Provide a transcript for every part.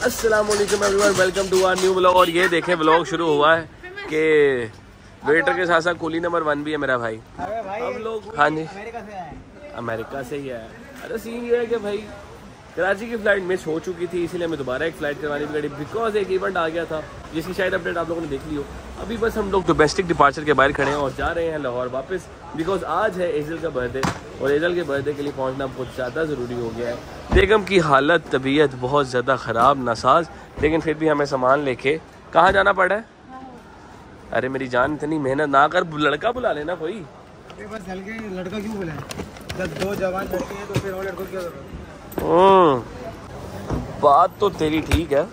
अस्सलाम वालेकुम everyone, welcome to our new vlog. और ये देखें व्लॉग शुरू हुआ है कि वेटर के साथ साथ कूली नंबर 1 भी है मेरा भाई। हम लोग हाँ जी अमेरिका से ही है। अरे सीन ये है कि भाई कराची की फ़्लाइट मिस हो चुकी थी, इसीलिए मैं दोबारा एक फ़्लाइट करवानी पड़ी बिकॉज एक इवेंट आ गया था जिसकी शायद अपडेट आप लोगों ने देख ली हो। अभी बस हम लोग डोमेस्टिक डिपार्चर के बाहर खड़े हैं और जा रहे हैं लाहौर वापस बिकॉज आज है एजल का बर्थडे और एजल के बर्थडे के लिए पहुंचना बहुत ज़्यादा ज़रूरी हो गया है। बेगम की हालत तबीयत बहुत ज़्यादा ख़राब नासाज, लेकिन फिर भी हमें सामान लेके कहाँ जाना पड़ा है। अरे मेरी जान इतनी मेहनत ना कर, लड़का बुला लेना कोई। बस लड़का क्यों बुलाए, जब 2 जवान लड़के हैं तो फिर और लड़कों की जरूरत। बात तो तेरी ठीक है।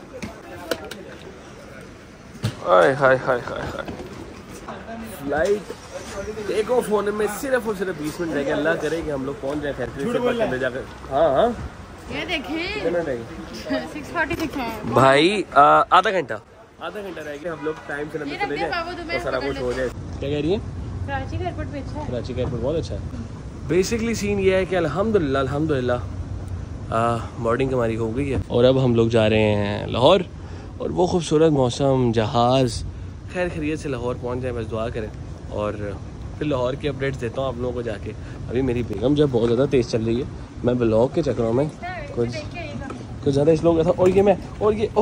Hi hi hi hi hi. Flight take off होने में सिर्फ और सिर्फ 20 मिनट रह गए। अल्लाह करे कि हम लोग पहुंच जाए फैक्ट्री से जाकर। हाँ हाँ ये देखें 6:46 है भाई, आधा घंटा रह गया। हम लोग टाइम से अंदर चले जाए और सारा कुछ हो जाए। क्या कह रही है? कराची का एयरपोर्ट पे अच्छा है। कराची का एयरपोर्ट बहुत अच्छा है। बेसिकली सीन ये है कि अल्हम्दुलिल्लाह बोर्डिंग हमारी हो गई है और अब हम लोग जा रहे हैं लाहौर। और वो खूबसूरत मौसम, जहाज़ खैर खैरियत से लाहौर पहुंच जाए, बस दुआ करें। और फिर लाहौर की अपडेट्स देता हूँ आप लोगों को जाके। अभी मेरी बेगम जब बहुत ज़्यादा तेज़ चल रही है, मैं ब्लॉग के चक्करों में कुछ ज़्यादा इस लोग था। और ये मैं और ये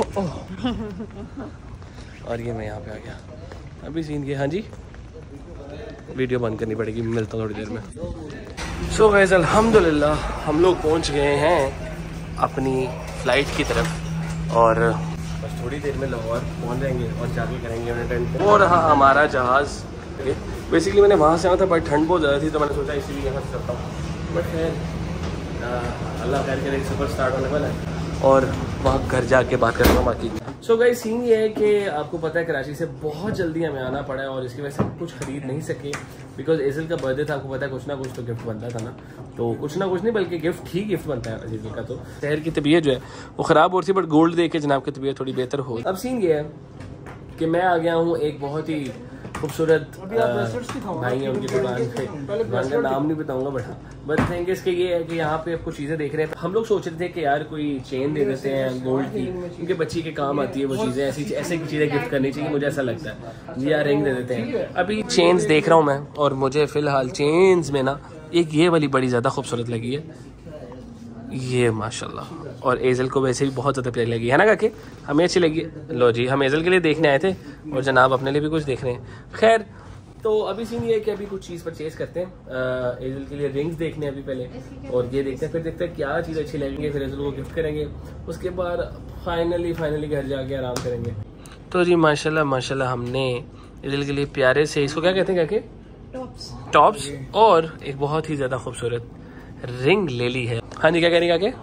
और ये मैं यहाँ पे आ गया। अभी सीन ये, हाँ जी वीडियो बंद करनी पड़ेगी, मिलता हूँ थोड़ी देर में। सो गाइस अल्हम्दुलिल्लाह हम लोग पहुँच गए हैं अपनी फ़्लाइट की तरफ और बस थोड़ी देर में लाहौर पहुँच जाएंगे और जाके करेंगे अटेंड। वो रहा हमारा जहाज़। बेसिकली मैंने वहाँ से आना था बट ठंड बहुत ज़्यादा थी तो मैंने सोचा इसीलिए यहाँ से चलता हूँ। बट खैर अल्लाह खैर करे सफ़र स्टार्ट होने वाला है और वहाँ घर जाके बात करूँगा बाकी। सो गाइस सीन ये है कि आपको पता है कराची से बहुत जल्दी हमें आना पड़ा है और इसकी वजह से कुछ खरीद नहीं सके बिकॉज एजल का बर्थडे था। आपको पता है कुछ ना कुछ तो गिफ्ट बनता था ना, तो कुछ ना कुछ नहीं बल्कि गिफ्ट ही गिफ्ट बनता है एजल का। तो शहर की तबीयत जो है वो ख़राब हो रही थी बट गोल्ड देख के जनाब की तबीयत थोड़ी बेहतर हो। अब सीन ये है कि मैं आ गया हूँ एक बहुत ही खूबसूरत भाई है उनकी दुकान पे, दुकान का नाम नहीं बताऊंगा बट थिंग इसके ये है कि यहाँ पे आपको चीज़ें देख रहे हैं। हम लोग सोच रहे थे कि यार कोई चेन दे देते हैं गोल्ड की, उनके बच्ची के काम आती है वो चीज़ें, ऐसी चीज़ें गिफ्ट करनी चाहिए, मुझे ऐसा लगता है। या रिंग दे देते हैं। अभी चेन्स देख रहा हूँ मैं और मुझे फ़िलहाल चेन्स में ना एक ये वाली बड़ी ज़्यादा खूबसूरत लगी है, ये माशाल्लाह। और एजल को वैसे भी बहुत ज़्यादा प्यारी लगी है ना काके, हमें अच्छी लगी। लो जी हम एजल के लिए देखने आए थे और जनाब अपने लिए भी कुछ देख रहे हैं। खैर तो अभी सीन ये है कि अभी कुछ चीज़ परचेज करते हैं। एजल के लिए रिंग्स देखने हैं अभी पहले और ये देखते हैं, फिर देखते हैं क्या चीज़ अच्छी लगेंगे, फिर एजल को गिफ्ट करेंगे। उसके बाद फाइनली घर जाके आराम करेंगे। तो जी माशाल्लाह हमने एजल के लिए प्यारे से, इसको क्या कहते हैं काके, टॉप्स और एक बहुत ही ज़्यादा खूबसूरत रिंग ले ली है। हाँ जी क्या कह रही काके?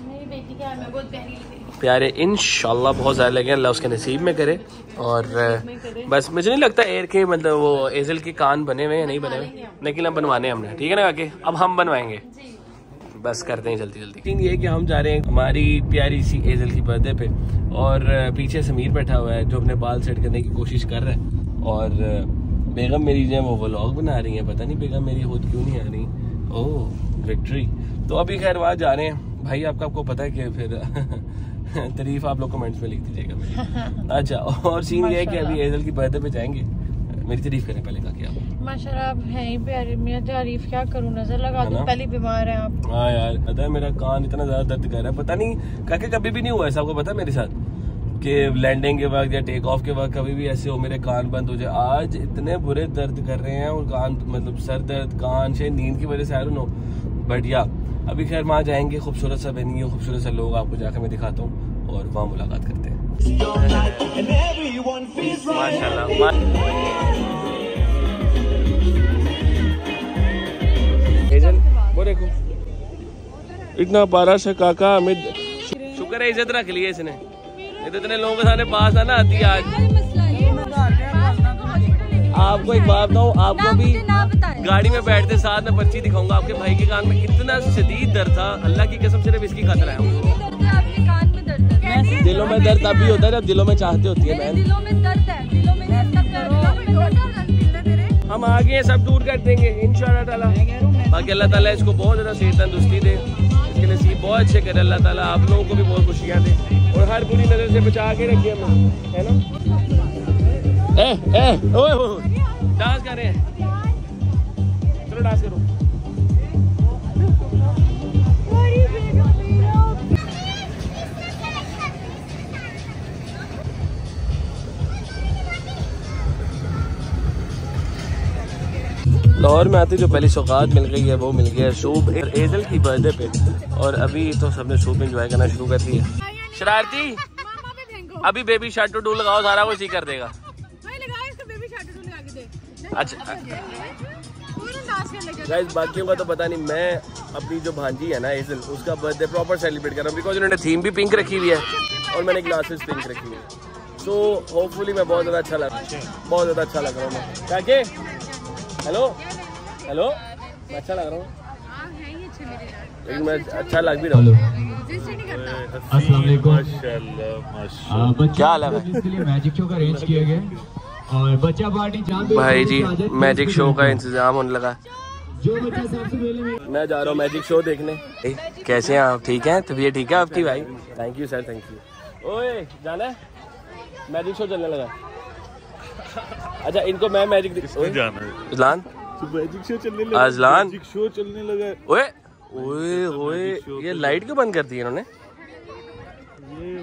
प्यारे इंशाल्लाह बहुत ज़्यादा लगे, अल्लाह उसके नसीब में करे। और बस मुझे नहीं लगता एयर के मतलब वो एजल के कान बने हुए या नहीं बने हुए, लेकिन अब बनवाने हमने, ठीक है ना काके, अब हम बनवाएंगे, बस करते हैं जल्दी। लेकिन ये कि हम जा रहे हैं हमारी प्यारी सी एजल की बर्थडे पे और पीछे समीर बैठा हुआ है जो अपने बाल सेट करने की कोशिश कर रहा है और बेगम मेरी जो है वो व्लॉग बना रही है। पता नहीं बेगम मेरी खुद क्यों नहीं आ रही। Oh victory. तो अभी खैर वहाँ जा रहे हैं भाई। आपको पता है कि फिर तारीफ आप लोग कमेंट्स में लिख दीजिएगा मेरी। अच्छा और सीन ये है कि अभी एजल की बर्थडे पे जाएंगे। मेरी तारीफ करें पहले का क्या माशाल्लाह आप हैं ही प्यारे। मैं तारीफ क्या करूं, नजर लगा दूं, पहले बीमार हैं आप। हाँ यार पता है मेरा कान इतना ज्यादा दर्द कर रहा है, पता नहीं काके कभी भी नहीं हुआ ऐसा, आपको पता है मेरे साथ कि लैंडिंग के वक्त या टेक ऑफ के वक्त कभी भी ऐसे हो मेरे कान बंद हो जाए। आज इतने बुरे दर्द कर रहे हैं और कान मतलब सर दर्द, कान से नींद की वजह से, आई डोंट नो बट या अभी खैर वहाँ जाएंगे। खूबसूरत सा वेन्यू, खूबसूरत सा लोग आपको जाकर मैं दिखाता हूँ और वहाँ मुलाकात करते हैं। माशाल्लाह वो देखो इतना प्यारा से काका, हमें शुक्र है इज्जत रख ली है इसने, तो इतने लोगों के सामने पास आना आती है। आज आपको एक बात बताऊँ, आपको भी गाड़ी में बैठते साथ में पर्ची दिखाऊंगा। आपके भाई के कान में कितना शदीद दर्द था, अल्लाह की कसम सिर्फ इसकी खातिर आया हूँ। दिलों में दर्द तभी होता है जब दिलों में चाहते होती है। हम आगे सब दूर कर देंगे इंशाअल्लाह ताला। बाकी अल्लाह ताला इसको बहुत ज़्यादा सेहत तंदुरुस्ती दे, इसके नसीब बहुत अच्छे करे अल्लाह ताला, आप लोगों को भी बहुत खुशियाँ दे और हर बुरी नज़र से बचा के रखिए हमें, है ना? ओए डांस कर रहे हैं, चलो डांस करो। लाहौर में आती जो पहली सौगात मिल गई है वो मिल गया सूप एजल की बर्थडे पे, और अभी तो सबने सूप एंजॉय करना शुरू कर दिया। शरारती अभी बेबी शार्ट टू लगाओ, सारा कुछ ही कर देगा। अच्छा गाइस, बाकियों का तो पता नहीं, मैं अपनी जो भांजी है ना एजल, उसका बर्थडे प्रॉपर सेलिब्रेट कर रहा हूँ, बिकॉज उन्होंने थीम भी पिंक रखी हुई है और मैंने ग्लासेस पिंक रखी हुई है। सो होपफुली मैं बहुत ज़्यादा अच्छा लग रहा हूँ मैं। काके हेलो हेलो, मैं अच्छा लग रहा हूँ, लेकिन मैं अच्छा लग भी रहा हूँ। क्या हाल है मैजिक शो का अरेंज किया गया और बच्चा पार्टी भाई जी, मैजिक शो का इंतजाम होने लगा। मैं जा रहा हूँ मैजिक शो देखने। कैसे हैं आप? ठीक हैं? तबीयत ठीक है आपकी भाई? Thank you sir, thank you. ओए जाना है, मैजिक शो चलने लगा। अच्छा इनको मैं मैजिक जाना है। अजलान मैजिक शो चलने लगा। अजलान मैजिक शो चलने लगा। ओए ओए ओए, ये लाइट क्यों बंद कर दी इन्होंने? ये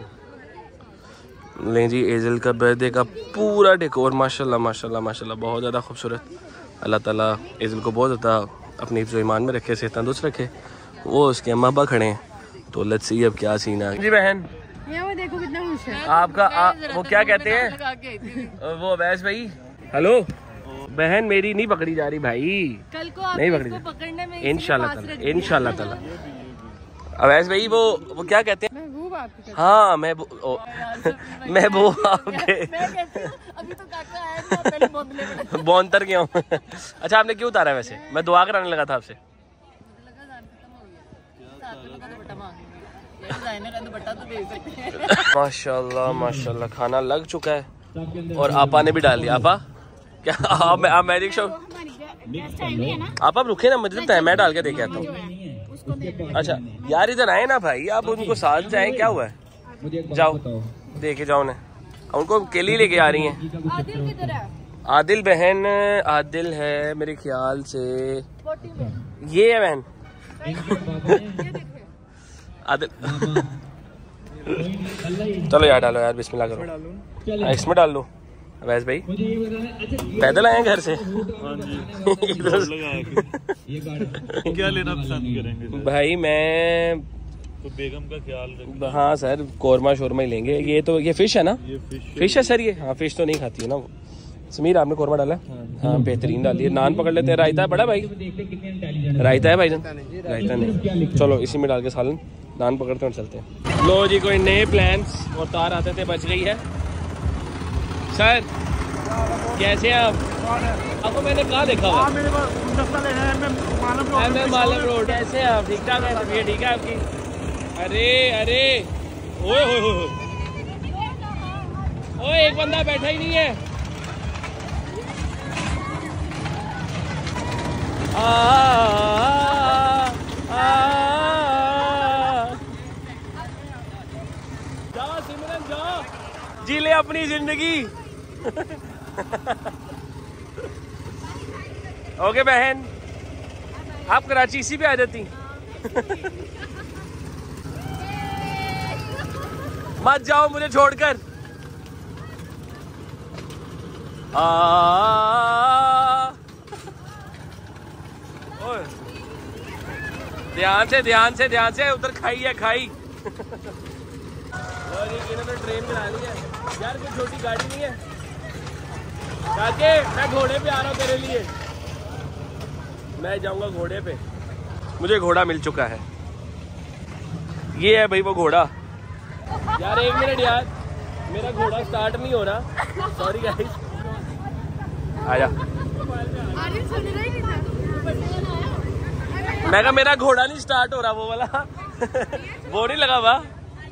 वो लें जी, एजल का बर्थडे का पूरा डेकोर माशाल्लाह माशाल्लाह माशाल्लाह बहुत ज़्यादा खूबसूरत। अल्लाह ताला एजल को बहुत ज़्यादा अपनी हिफ्ज़ ईमान में रखे, सेहत तंदुरुस्त रखे। वो उसके अम्मा अब्बा खड़े हैं, तो लेट्स सी अब क्या सीन है। जी बहन, वो देखो कितना खुश है आपका वो क्या कहते हैं वो अवैस भाई? हेलो बहन, मेरी नहीं पकड़ी जा रही भाई, कल को आप नहीं पकड़ी पकड़ने में इंशाल्लाह ताला। अवैस भाई वो क्या कहते हैं? महबूब आपकी। हाँ महबूब आपके। अभी तो काका आया था, पहले बौनतर क्यों? अच्छा आपने क्यों उतारा? वैसे मैं दुआ कराने लगा था आपसे। माशाल्लाह माशाल्लाह, खाना लग चुका है और आपा ने भी डाल दिया। आपा क्या आप मैजिक शो आप रुके ना, मुझे मैं डाल के देखे आता हूँ। अच्छा यार इधर आए ना भाई, आप उनको साथ जाए, क्या हुआ है? जाओ देखे जाओ ना, उनको केली लेके आ रही हैं। आदिल बहन, आदिल है मेरे ख्याल से, ये है बहन आदिल। चलो यार डालो यार, बिस्मिल्लाह करो, इसमें डाल लो। अवैस भाई पैदल आए हैं घर से? क्या लेना पसंद करेंगे भाई? मैं तो बेगम का ख्याल रखना। हाँ सर, कोरमा शोरमा ही लेंगे। ये तो ये फिश है ना? ये फिश है सर ये? हाँ फिश तो नहीं खाती है ना वो। समीर आपने कोरमा डाला? हाँ बेहतरीन डालिए। नान पकड़ लेते हैं। रायता है बड़ा भाई? रायता है भाईजान? रायता नहीं, चलो इसी में डाल के सालन नान पकड़ते हैं और चलते हैं। लो जी, कोई नए प्लान्स और तार आते थे, बच गई है। सर कैसे हैं आप? आपको मैंने कहाँ देखा हुआ? मालम रोड। कैसे हैं आप? ठीक ठाक है? तबीयत ठीक है आपकी? अरे अरे ओए ओए, एक बंदा बैठा ही नहीं है। जाओ सिमरन जाओ, जी ले अपनी जिंदगी। ओके बहन, आप कराची इसी पे आ जाती। मत जाओ मुझे छोड़कर। ध्यान से उधर खाई है खाई। और ये तो ट्रेन में डाली है यार, कोई छोटी गाड़ी नहीं है। काके मैं घोड़े पे आ रहा हूँ तेरे लिए, मैं जाऊंगा घोड़े पे। मुझे घोड़ा मिल चुका है, ये है भाई वो घोड़ा। यार एक मिनट यार, मेरा घोड़ा स्टार्ट नहीं हो रहा, सॉरी गाइस। आजा, मैं कहा मेरा घोड़ा नहीं स्टार्ट हो रहा, वो वाला वो नहीं लगा हुआ।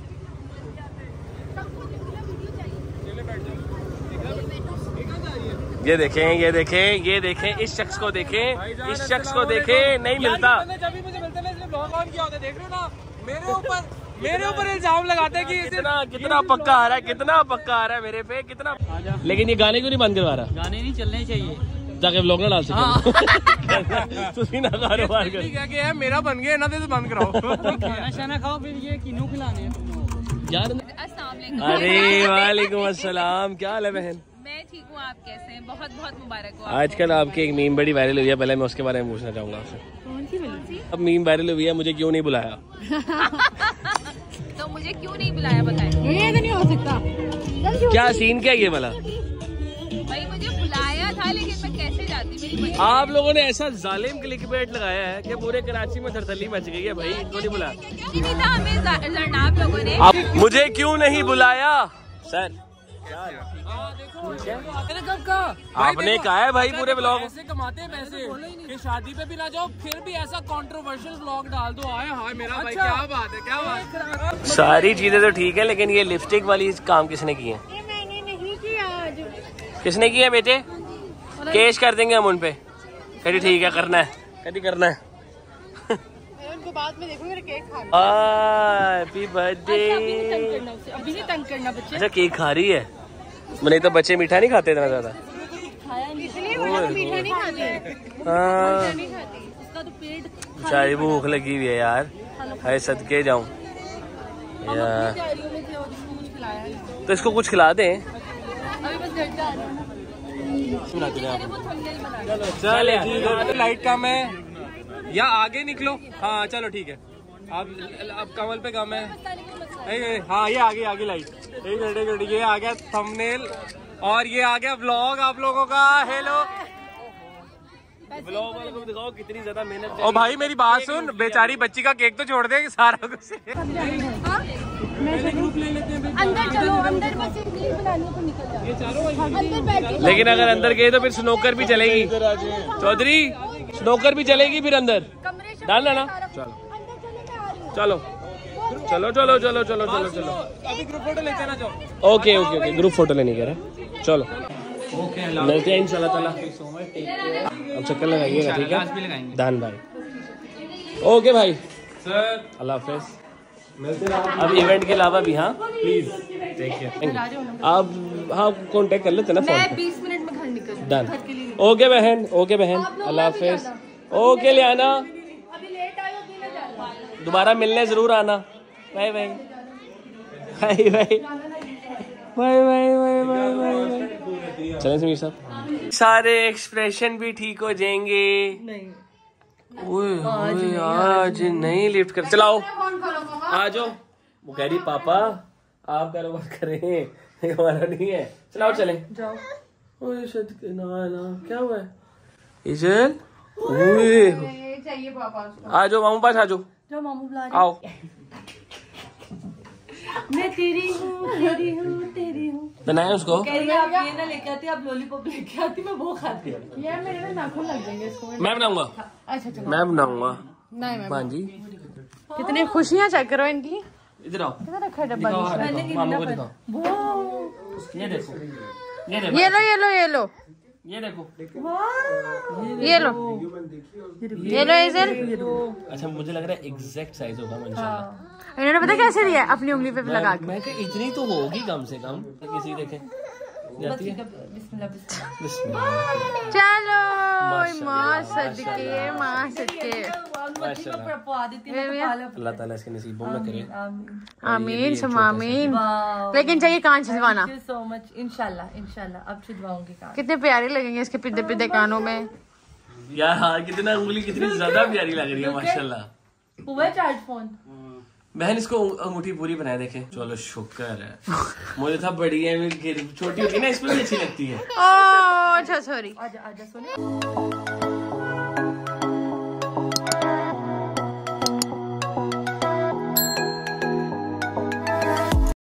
ये देखें इस शख्स को देखें, इस शख्स को देखें, नहीं मिलता। जब भी मुझे मिलते हैं, इसलिए ब्लॉग ऑन किया होता है, देख रहे हो ना मेरे ऊपर मेरे ऊपर इल्जाम लगाते कि कितना पक्का आ रहा है, कितना पक्का आ रहा है मेरे पे, कितना। लेकिन ये गाने क्यों नहीं बंद करवा रहा? गाने नहीं चलने चाहिए जाके व्लॉग ना डाल सके। तुसी ना कारोबार कर क्या है मेरा बन गया ना, तो बंद कराओ। खाना शाना खाओ, फिर ये किन्नू खिलाने यार। अरे वालेकुम अस्सलाम, क्या हाल है बहन? मैं ठीक हूँ, आप कैसे हैं? बहुत बहुत मुबारक हो। आजकल आपकी एक मीम बड़ी वायरल हुई है, पहले मैं उसके बारे में पूछना चाहूंगा आपसे। कौन सी? अब मीम वायरल हुई है, मुझे क्यों नहीं बुलाया? तो मुझे क्यों नहीं बुलाया बताएं? ये तो नहीं हो सकता। क्या सीन क्या ये वाला? भाई मुझे बुलाया था, लेकिन मैं कैसे जाती? मेरी आप लोगों ने ऐसा जालिम क्लिकबेट लगाया है कि पूरे कराची में थरथली मच गई है। भाई इनको नहीं बुलाया, नहीं था हमें जरनाब लोगों ने। आप मुझे क्यों नहीं बुलाया सर? आपने कहा है भाई पूरे ब्लॉग ऐसे कमाते हैं पैसे कि शादी पे भी ना जाओ, फिर भी ऐसा कंट्रोवर्शियल ब्लॉग डाल दो। आए हाय मेरा भाई, क्या बात है, क्या बात है। सारी चीजें तो ठीक है, लेकिन ये लिपस्टिक वाली काम किसने की है? मैंने नहीं किया आज। किसने की है बेटे? केस कर देंगे हम उन पे। कभी ठीक है, करना है, कभी करना है। उनको बाद में देखो, मेरा केक खा। Happy birthday. अभी नहीं तंग करना बच्चे। अच्छा केक खा रही है? नहीं तो बच्चे मीठा नहीं खाते इतना ज्यादा, इसलिए मीठा नहीं खाते। हाँ नहीं खाती, उसका तो पेट। बेचारी भूख लगी हुई है यार, है सदके जाऊं यार। तो इसको कुछ खिला दें। अभी बस घर जा रहे हैं। चले ठीक है, लाइट कम है या आगे निकलो। हाँ चलो ठीक है, अब कमल पे कम है। हाँ ये आगे लाइट। एक मिनट, ये आ गया थंबनेल और ये आ गया व्लॉग आप लोगों का। हेलो व्लॉग वालों को दिखाओ कितनी ज्यादा मेहनत। और भाई मेरी बात सुन, बेचारी बच्ची का केक तो छोड़ दे, सारा कुछ। अंदर चलो, अंदर बस एक रील बनानी है तो निकल जाओ। अंदर बैठ के। लेकिन अगर अंदर गए तो फिर स्नोकर भी चलेगी चौधरी, स्नोकर भी चलेगी फिर अंदर डालना ना। चलो चलो चलो चलो चलो चलो चलो अभी ग्रुप फोटो लेते ना जाओ। Okay okay okay, group photo लेने कह रहे। चलो मिलते हैं इंशाल्लाह ताला। अब चक्कर लगाइएगा, ठीक है दान भाई। ओके भाई सर, अल्लाह हाफिज। अब इवेंट के अलावा भी हाँ प्लीज टेक केयर। आप हाँ कांटेक्ट कर लेते ना फोन पे। 20 मिनट में घर निकल डन। ओके बहन, ओके बहन, अल्लाह हाफिज। ओके लियाना, दोबारा मिलने जरूर आना। Bye bye bye bye bye bye bye bye. चलें समीर साहब, सारे एक्सप्रेशन भी ठीक हो जाएंगे। ओए आज नहीं लिफ्ट कर, चलाओ आ जाओ। वो कह रही पापा आप कारोबार करें, हमारा नहीं है, चलाओ चलें जाओ। ओए ना क्या हुआ है इजल? ओए चाहिए पापा। आ जाओ मामू पास, आ जाओ। जो मामू बुला रहे। आओ। मैं तेरी हूँ तेरी हूँ। बनाए उसको। आप ये ना लेके आती, आप लॉलीपॉप लेके आती, मैं वो खाती हूँ। यार मेरे में नाखून लग जाएंगे इसको। मैं बनाऊंगा। अच्छा चलो मैं बनाऊंगा। नहीं हाँ जी, कितनी खुशियाँ चेक करो इनकी। इधर आओ, कितना रखा है डब्बा? मामू को दिखाओ। ये देखो, ये देखो, ये लो ये लो ये लो ये देखो, ये लो ये लो इजल। अच्छा मुझे लग रहा है एग्जैक्ट साइज होगा इंशाल्लाह। इन्होंने पता कैसे दिया? अपनी उंगली पे लगा के। मैं इतनी तो होगी कम से कम, किसी देखे जाती है। चलो माँ सदके, माँ सदके। अल्लाह ताला इसके नसीबों में करे। आमीन सुम आमीन। लेकिन चाहिए कान छिदवाना। So much. इंशाल्लाह इंशाल्लाह अब छिदवाऊंगी कान। कितने प्यारे लगेंगे इसके पिद्दे पिद्दे कानों में यार। हाँ कितना उंगली कितनी ज्यादा प्यारी लग रही है माशाल्लाह। हुआ चार्ज फोन? बहन इसको अंगूठी पूरी बनाए देखे। चलो शुक्र है, मुझे था बड़ी है, छोटी होती है ना इसमें भी अच्छी लगती है। ओह अच्छा सॉरी। आजा आजा सोने।